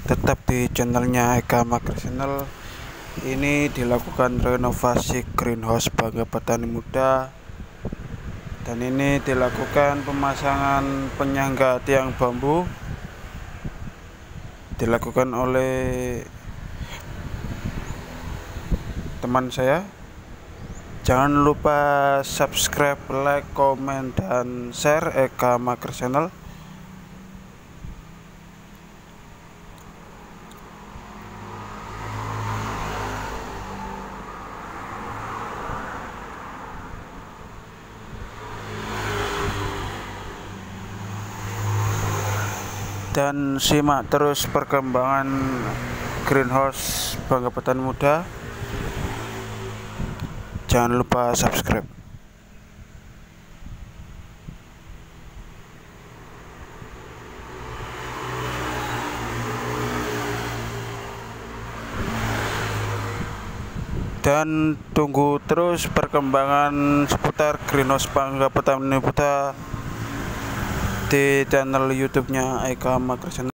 tetap di channelnya Eka Makri Channel. Ini dilakukan renovasi greenhouse Bangga Petani Muda, dan ini dilakukan pemasangan penyangga tiang bambu, dilakukan oleh teman saya. Jangan lupa subscribe, like, komen, dan share Eka Makri Channel. Dan simak terus perkembangan greenhouse Bangga Petani Muda. Jangan lupa subscribe. Dan tunggu terus perkembangan seputar greenhouse Bangga Petani Muda di channel YouTube-nya Eka Makri Channel.